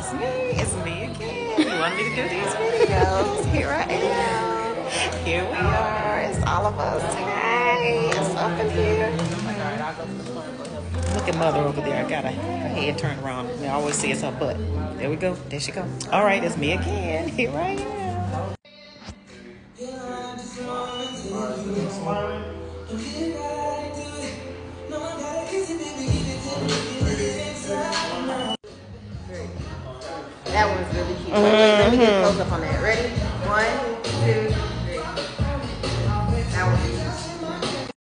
It's me again. You want me to do these videos? Here I am. Here we are. It's all of us. Hey, it's up in here. Look at mother over there. I got her head turned around. We always see it's her butt. There we go. There she go. All right, it's me again. Here I am. That one's really cute. Let me get close up on that. Ready? 1, 2.